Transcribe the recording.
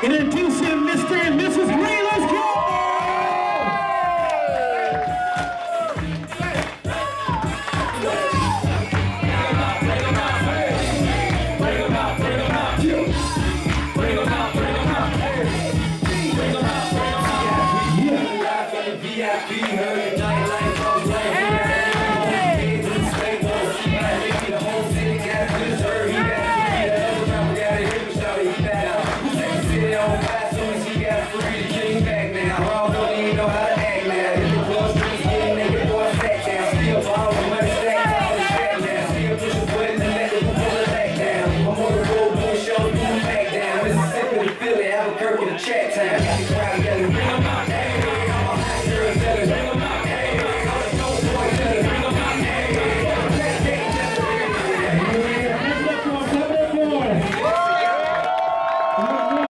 Introducing Mr. and Mrs. Green. Let's go! Check time, got the crowd together, bring 'em out, hey, all my hot girls together, bring 'em out, hey, all the dope boys together, bring 'em out, hey, Clap it up for him.